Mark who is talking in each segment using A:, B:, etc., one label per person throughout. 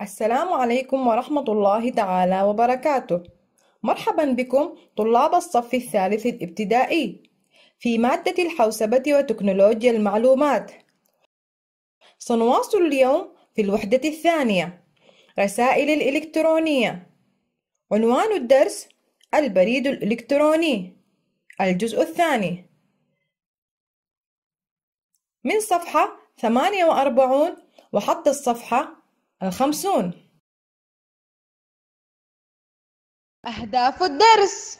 A: السلام عليكم ورحمة الله تعالى وبركاته. مرحبا بكم طلاب الصف الثالث الابتدائي في مادة الحوسبة وتكنولوجيا المعلومات. سنواصل اليوم في الوحدة الثانية رسائل الإلكترونية. عنوان الدرس البريد الإلكتروني، الجزء الثاني، من صفحة 48 وحتى الصفحة 50. أهداف الدرس: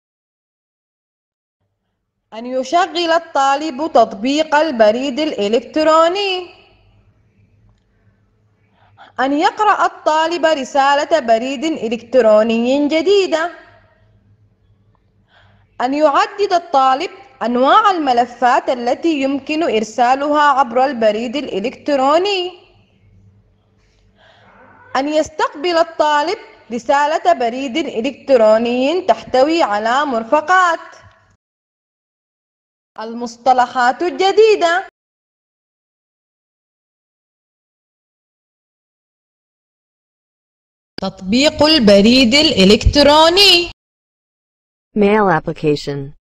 A: أن يشغل الطالب تطبيق البريد الإلكتروني، أن يقرأ الطالب رسالة بريد إلكتروني جديدة، أن يعدد الطالب أنواع الملفات التي يمكن إرسالها عبر البريد الإلكتروني، أن يستقبل الطالب رسالة بريد إلكتروني تحتوي على مرفقات. المصطلحات الجديدة: تطبيق البريد الإلكتروني،
B: Mail application.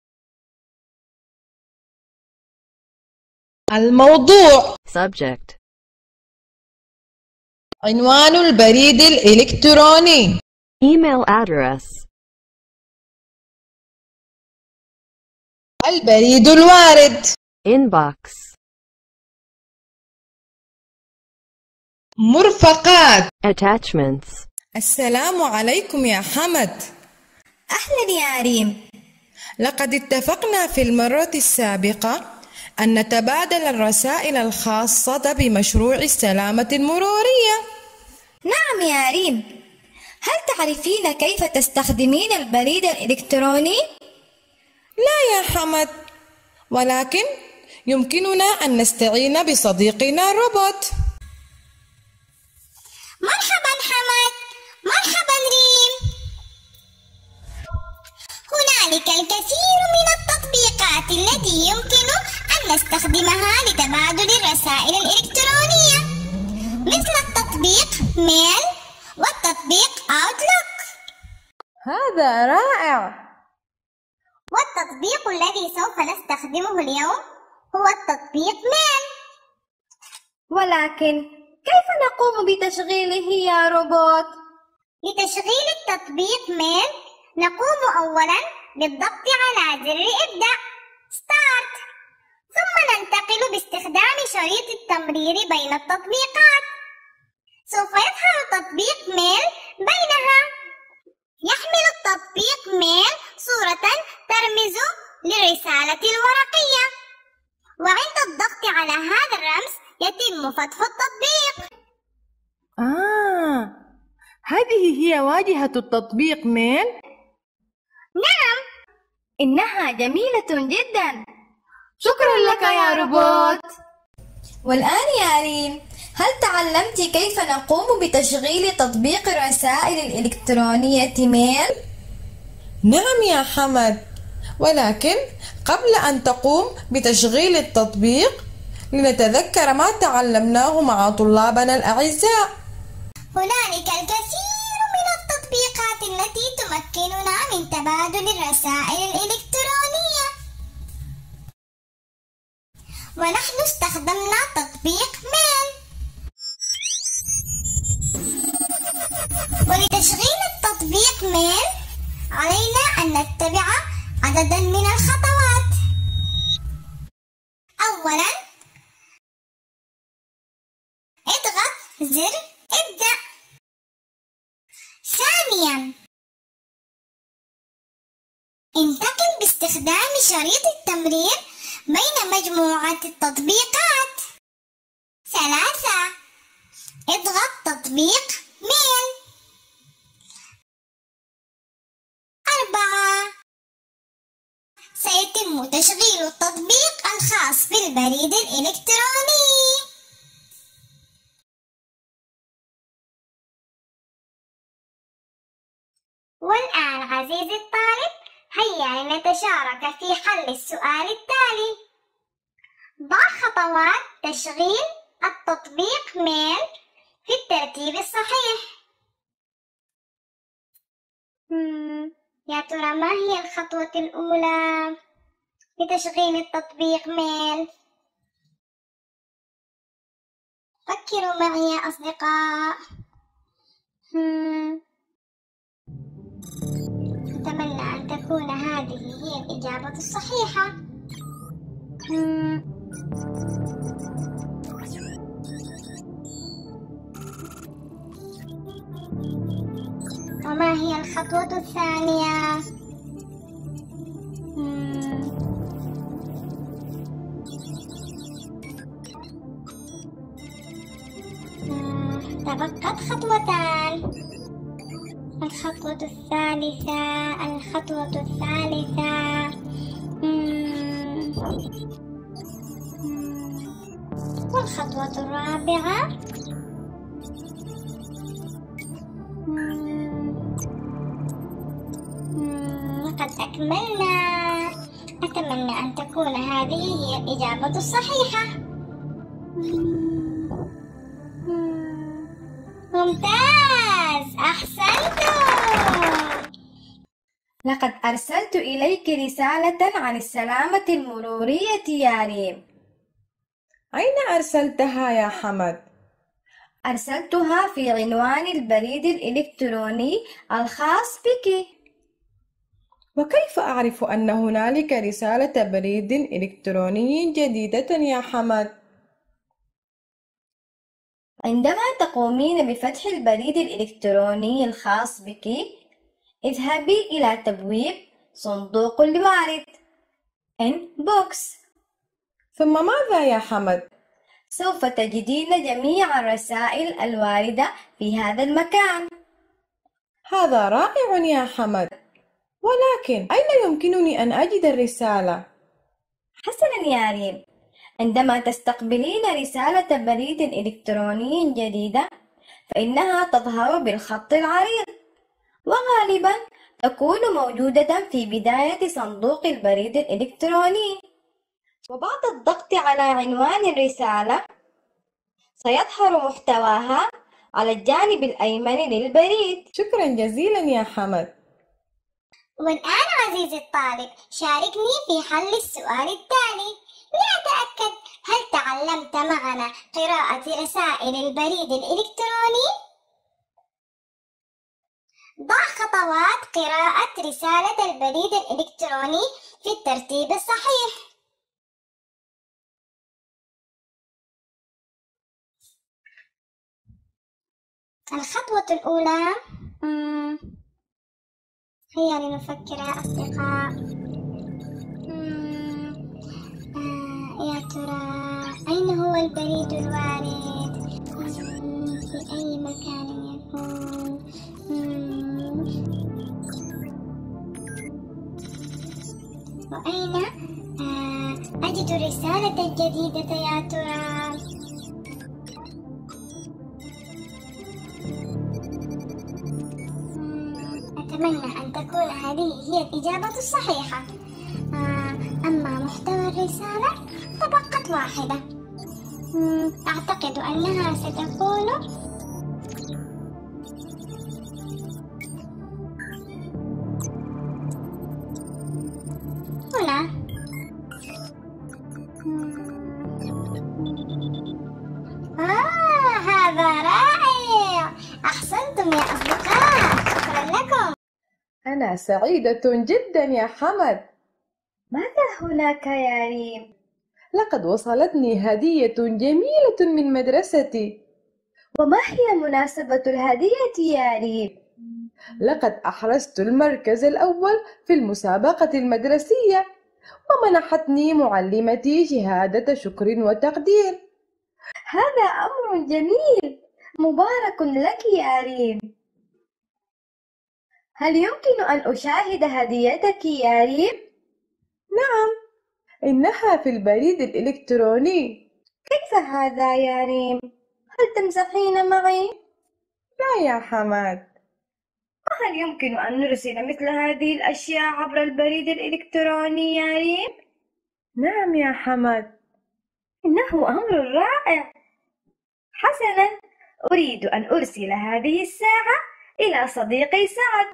A: الموضوع،
B: Subject.
A: عنوان البريد الإلكتروني،
B: Email address.
A: البريد الوارد،
B: Inbox.
A: مرفقات.
B: Attachments.
A: السلام عليكم يا حمد.
C: أهلا يا ريم.
A: لقد اتفقنا في المرة السابقة أن نتبادل الرسائل الخاصة بمشروع السلامة المرورية.
C: نعم يا ريم، هل تعرفين كيف تستخدمين البريد الإلكتروني؟
A: لا يا حمد، ولكن يمكننا أن نستعين بصديقنا روبوت.
D: مرحبا حمد، مرحبا ريم. هنالك الكثير من التطبيقات التي يمكن أن نستخدمها لتبادل الرسائل الإلكترونية، مثل التطبيق ميل والتطبيق أوتلوك.
A: هذا رائع.
D: والتطبيق الذي سوف نستخدمه اليوم هو التطبيق ميل.
C: ولكن كيف نقوم بتشغيله يا روبوت؟
D: لتشغيل التطبيق ميل نقوم أولاً بالضغط على زر ابدأ ستارت، ثم ننتقل باستخدام شريط التمرير بين التطبيقات. سوف يظهر تطبيق ميل بينها. يحمل التطبيق ميل صورة ترمز للرسالة الورقية، وعند الضغط على هذا الرمز يتم فتح التطبيق.
A: هذه هي واجهة التطبيق ميل؟
D: نعم،
C: إنها جميلة جدا. شكرا لك يا روبوت. والآن يا ريم، هل تعلمت كيف نقوم بتشغيل تطبيق الرسائل الإلكترونية ميل؟
A: نعم يا حمد، ولكن قبل أن تقوم بتشغيل التطبيق لنتذكر ما تعلمناه مع طلابنا الأعزاء.
D: هنالك الكثير من التطبيقات التي تمكننا من تبادل الرسائل الإلكترونية، ونحن استخدمنا تطبيق ميل. ولتشغيل التطبيق ميل علينا أن نتبع عددا من الخطوات. أولا، اضغط زر ابدأ. ثانيا، انتقل باستخدام شريط التمرير بين مجموعة التطبيقات. ثلاثة، اضغط تطبيق ميل. أربعة، سيتم تشغيل التطبيق الخاص بالبريد الإلكتروني. والآن عزيزي الطالب، هيا لنتشارك في حل السؤال التالي. ضع خطوات تشغيل التطبيق ميل في الترتيب الصحيح. يا ترى ما هي الخطوة الأولى لتشغيل التطبيق ميل؟ فكروا معي يا أصدقاء. أتمنى أن تكون هذه هي الإجابة الصحيحة. وما هي الخطوة الثانية؟ تبقت خطوتان. الخطوة الثالثة والخطوة الرابعة. لقد أكملنا. أتمنى أن تكون هذه هي الإجابة الصحيحة. ممتاز، أحسنتم.
C: لقد أرسلت إليك رسالة عن السلامة المرورية يا ريم.
A: أين أرسلتها يا حمد؟
C: أرسلتها في عنوان البريد الإلكتروني الخاص بك.
A: وكيف أعرف أن هنالك رسالة بريد إلكتروني جديدة يا حمد؟
C: عندما تقومين بفتح البريد الإلكتروني الخاص بك، اذهبي إلى تبويب صندوق الوارد Inbox.
A: ثم ماذا يا حمد؟
C: سوف تجدين جميع الرسائل الواردة في هذا المكان.
A: هذا رائع يا حمد، ولكن أين يمكنني أن أجد الرسالة؟
C: حسناً يا ريم، عندما تستقبلين رسالة بريد إلكتروني جديدة فإنها تظهر بالخط العريض، وغالباً تكون موجودة في بداية صندوق البريد الإلكتروني. وبعد الضغط على عنوان الرسالة سيظهر محتواها على الجانب الأيمن للبريد.
A: شكرا جزيلا يا حمد.
D: والآن عزيزي الطالب، شاركني في حل السؤال التالي لأتأكد هل تعلمت معنا قراءة رسائل البريد الإلكتروني؟ ضع خطوات قراءة رسالة البريد الإلكتروني في الترتيب الصحيح. الخطوة الأولى، هيا لنفكر يا أصدقاء. يا ترى أين هو البريد الوارد؟ في أي مكان يكون؟ وأين أجد الرسالة الجديدة يا ترى؟ أتمنى أن تكون هذه هي الإجابة الصحيحة. أما محتوى الرسالة تبقت واحدة. أعتقد أنها ستكون هنا. هذا رائع، أحسنتم يا أصدقاء، شكرا لكم.
A: أنا سعيدة جدا يا حمد.
C: ماذا هناك يا ريم؟
A: لقد وصلتني هدية جميلة من مدرستي.
C: وما هي مناسبة الهدية يا ريم؟
A: لقد أحرزت المركز الأول في المسابقة المدرسية، ومنحتني معلمتي شهادة شكر وتقدير.
C: هذا أمر جميل، مبارك لك يا ريم. هل يمكن أن أشاهد هديتك يا ريم؟
A: نعم، إنها في البريد الإلكتروني.
C: كيف هذا يا ريم؟ هل تمزحين معي؟
A: لا يا حماد.
C: هل يمكن أن نرسل مثل هذه الأشياء عبر البريد الإلكتروني يا ريم؟
A: نعم يا حماد.
C: إنه أمر رائع. حسناً، أريد أن أرسل هذه الساعة إلى صديقي سعد.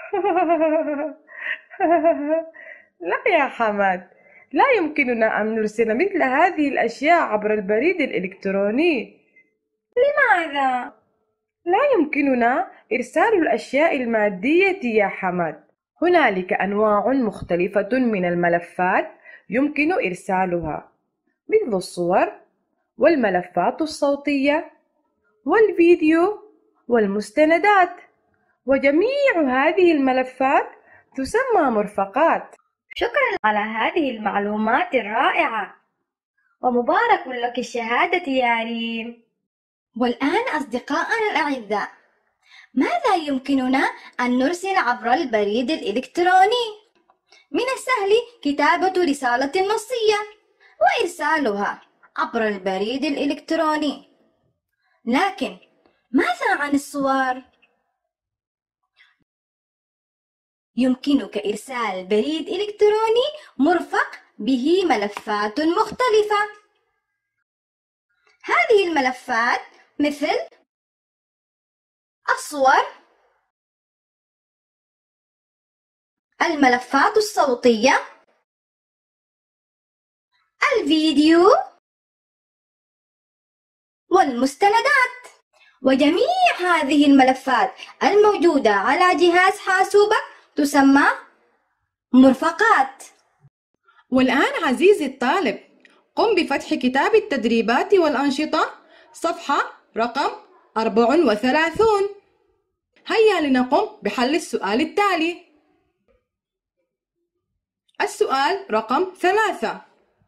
A: لا يا حماد، لا يمكننا أن نرسل مثل هذه الأشياء عبر البريد الإلكتروني.
C: لماذا؟
A: لا يمكننا إرسال الأشياء المادية يا حماد. هنالك أنواع مختلفة من الملفات يمكن إرسالها، مثل الصور والملفات الصوتية والفيديو والمستندات، وجميع هذه الملفات تسمى مرفقات.
C: شكرا على هذه المعلومات الرائعة، ومبارك لك الشهادة يا ريم. والآن أصدقائنا الأعزاء، ماذا يمكننا أن نرسل عبر البريد الإلكتروني؟ من السهل كتابة رسالة نصية وإرسالها عبر البريد الإلكتروني. لكن ماذا عن الصور؟ يمكنك إرسال بريد إلكتروني مرفق به ملفات مختلفة. هذه الملفات مثل الصور، الملفات الصوتية، الفيديو، والمستندات. وجميع هذه الملفات الموجودة على جهاز حاسوبك تسمى مرفقات.
A: والآن عزيزي الطالب، قم بفتح كتاب التدريبات والأنشطة صفحة رقم 34. هيا لنقم بحل السؤال التالي. السؤال رقم 3: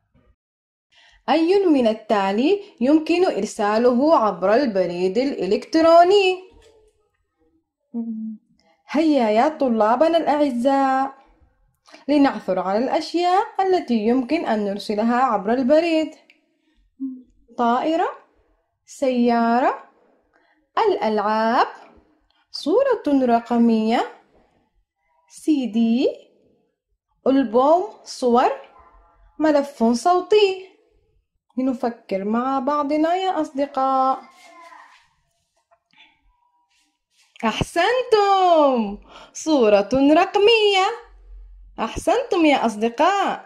A: أي من التالي يمكن إرساله عبر البريد الإلكتروني؟ هيا يا طلابنا الأعزاء لنعثر على الأشياء التي يمكن أن نرسلها عبر البريد: طائرة، سيارة، الألعاب، صورة رقمية، CD، ألبوم صور، ملف صوتي. لنفكر مع بعضنا يا أصدقاء. أحسنتم، صورة رقمية. أحسنتم يا أصدقاء.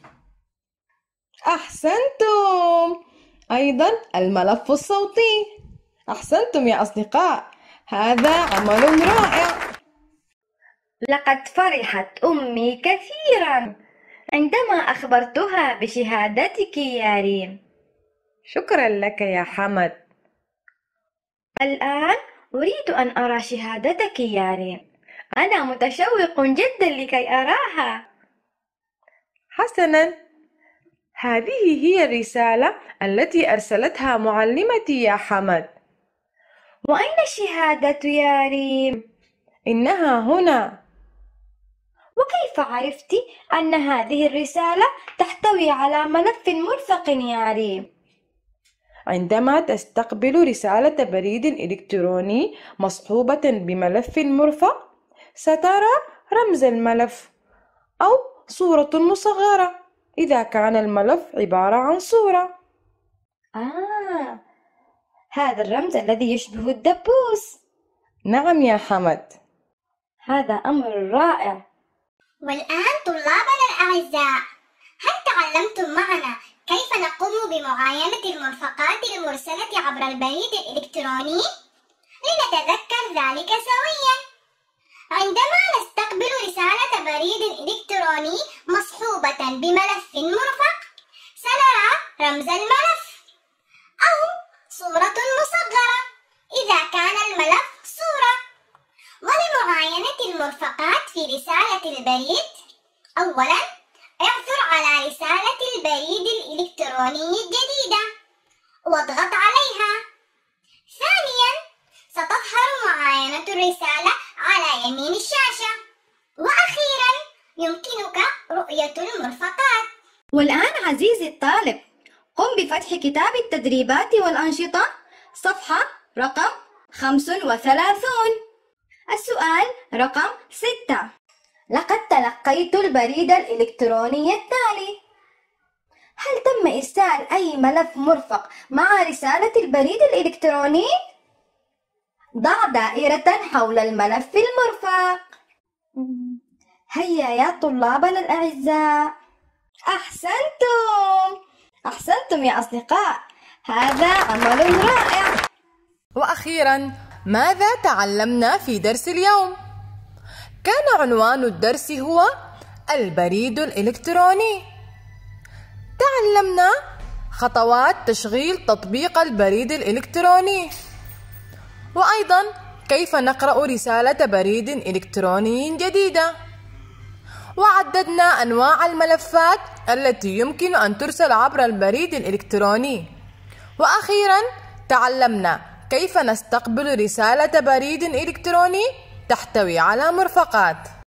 A: أحسنتم، أيضا الملف الصوتي. أحسنتم يا أصدقاء، هذا عمل رائع.
C: لقد فرحت أمي كثيرا عندما أخبرتها بشهادتك يا ريم.
A: شكرا لك يا حمد.
C: الآن أريد أن أرى شهادتك يا ريم. أنا متشوق جدا لكي أراها.
A: حسنا، هذه هي الرسالة التي أرسلتها معلمتي يا حمد.
C: وأين الشهادة يا ريم؟
A: إنها هنا.
C: وكيف عرفت أن هذه الرسالة تحتوي على ملف مرفق يا ريم؟
A: عندما تستقبل رسالة بريد إلكتروني مصحوبة بملف مرفق، سترى رمز الملف أو صورة مصغرة إذا كان الملف عبارة عن صورة.
C: هذا الرمز الذي يشبه الدبوس.
A: نعم يا حمد.
C: هذا أمر رائع.
D: والآن طلابنا الأعزاء، هل تعلمتم معنا كيف نقوم بمعاينة المرفقات المرسلة عبر البريد الإلكتروني؟ لنتذكر ذلك سويا. عندما نستقبل رسالة بريد إلكتروني مصحوبة بملف مرفق، سنرى رمز الملف أو صورة مصغرة إذا كان الملف صورة. ولمعاينة المرفقات في رسالة البريد، أولاً اعثر على رسالة البريد الإلكتروني الجديدة واضغط عليها. ثانياً ستظهر معاينة الرسالة على يمين الشاشة. وأخيراً يمكنك رؤية المرفقات.
C: والآن عزيزي الطالب، قم بفتح كتاب التدريبات والأنشطة صفحة رقم 35. السؤال رقم 6: لقد تلقيت البريد الإلكتروني التالي. هل تم إرسال أي ملف مرفق مع رسالة البريد الإلكتروني؟ ضع دائرة حول الملف المرفق. هيا يا طلابنا الأعزاء، أحسنتم يا أصدقاء، هذا عمل رائع.
A: وأخيرا، ماذا تعلمنا في درس اليوم؟ كان عنوان الدرس هو البريد الإلكتروني. تعلمنا خطوات تشغيل تطبيق البريد الإلكتروني، وأيضا كيف نقرأ رسالة بريد إلكتروني جديدة، وعددنا أنواع الملفات التي يمكن أن ترسل عبر البريد الإلكتروني، وأخيرا تعلمنا كيف نستقبل رسالة بريد إلكتروني تحتوي على مرفقات.